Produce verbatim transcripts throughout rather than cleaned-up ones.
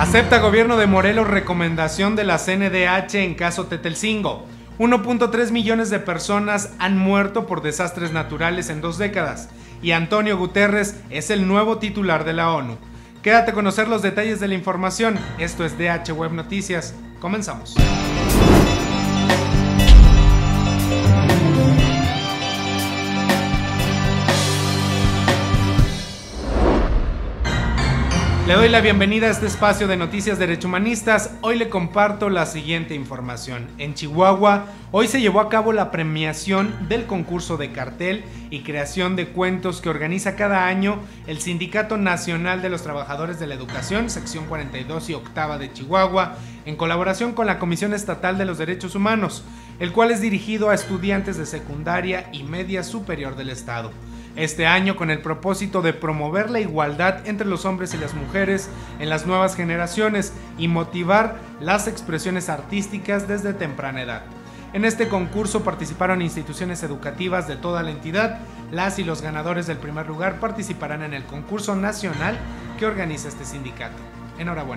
Acepta gobierno de Morelos recomendación de la C N D H en caso Tetelcingo. uno punto tres millones de personas han muerto por desastres naturales en dos décadas y Antonio Guterres es el nuevo titular de la ONU. Quédate a conocer los detalles de la información. Esto es D H Web Noticias. Comenzamos. Le doy la bienvenida a este espacio de Noticias Derechohumanistas. Hoy le comparto la siguiente información. En Chihuahua, hoy se llevó a cabo la premiación del concurso de cartel y creación de cuentos que organiza cada año el Sindicato Nacional de los Trabajadores de la Educación, sección cuarenta y dos y octava de Chihuahua, en colaboración con la Comisión Estatal de los Derechos Humanos, el cual es dirigido a estudiantes de secundaria y media superior del estado. Este año con el propósito de promover la igualdad entre los hombres y las mujeres en las nuevas generaciones y motivar las expresiones artísticas desde temprana edad. En este concurso participaron instituciones educativas de toda la entidad. Las y los ganadores del primer lugar participarán en el concurso nacional que organiza este sindicato. Enhorabuena.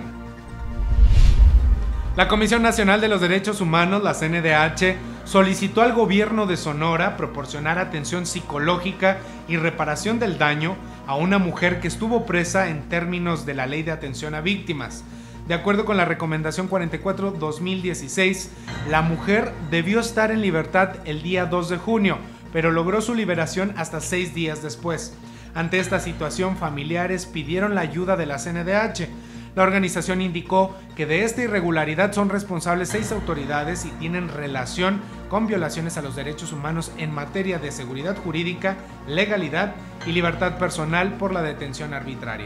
La Comisión Nacional de los Derechos Humanos, la C N D H, solicitó al gobierno de Sonora proporcionar atención psicológica y reparación del daño a una mujer que estuvo presa en términos de la Ley de Atención a Víctimas. De acuerdo con la Recomendación cuarenta y cuatro guión dos mil dieciséis, la mujer debió estar en libertad el día dos de junio, pero logró su liberación hasta seis días después. Ante esta situación, familiares pidieron la ayuda de la C N D H. La organización indicó que de esta irregularidad son responsables seis autoridades y tienen relación con violaciones a los derechos humanos en materia de seguridad jurídica, legalidad y libertad personal por la detención arbitraria.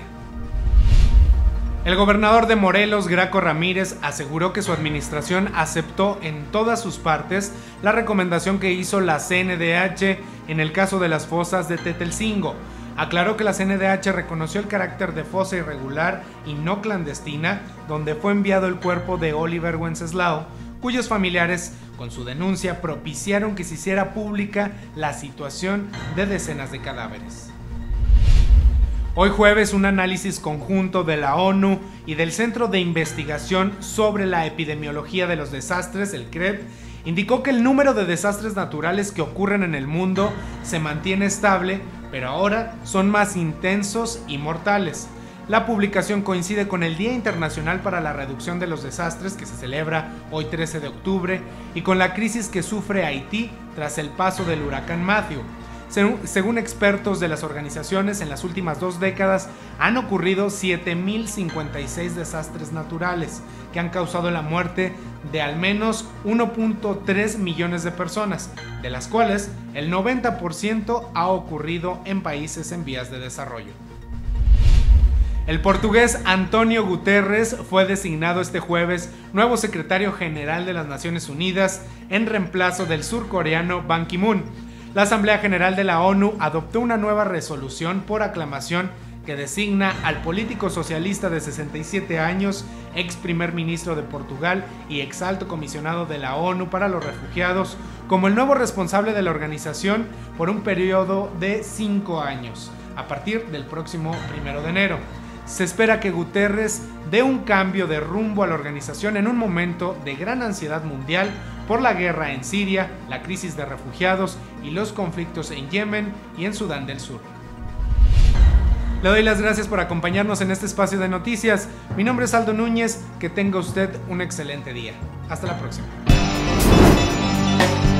El gobernador de Morelos, Graco Ramírez, aseguró que su administración aceptó en todas sus partes la recomendación que hizo la C N D H en el caso de las fosas de Tetelcingo. Aclaró que la C N D H reconoció el carácter de fosa irregular y no clandestina, donde fue enviado el cuerpo de Oliver Wenceslao, cuyos familiares, con su denuncia, propiciaron que se hiciera pública la situación de decenas de cadáveres. Hoy jueves, un análisis conjunto de la ONU y del Centro de Investigación sobre la Epidemiología de los Desastres, el C R E D, indicó que el número de desastres naturales que ocurren en el mundo se mantiene estable, pero ahora son más intensos y mortales. La publicación coincide con el Día Internacional para la Reducción de los Desastres, que se celebra hoy trece de octubre, y con la crisis que sufre Haití tras el paso del huracán Matthew. Según expertos de las organizaciones, en las últimas dos décadas han ocurrido siete mil cincuenta y seis desastres naturales que han causado la muerte de al menos uno punto tres millones de personas, de las cuales el noventa por ciento ha ocurrido en países en vías de desarrollo. El portugués Antonio Guterres fue designado este jueves nuevo secretario general de las Naciones Unidas en reemplazo del surcoreano Ban Ki-moon. La Asamblea General de la ONU adoptó una nueva resolución por aclamación que designa al político socialista de sesenta y siete años, ex primer ministro de Portugal y ex alto comisionado de la ONU para los refugiados, como el nuevo responsable de la organización por un periodo de cinco años, a partir del próximo primero de enero. Se espera que Guterres dé un cambio de rumbo a la organización en un momento de gran ansiedad mundial por la guerra en Siria, la crisis de refugiados y los conflictos en Yemen y en Sudán del Sur. Le doy las gracias por acompañarnos en este espacio de noticias. Mi nombre es Aldo Núñez. Que tenga usted un excelente día. Hasta la próxima.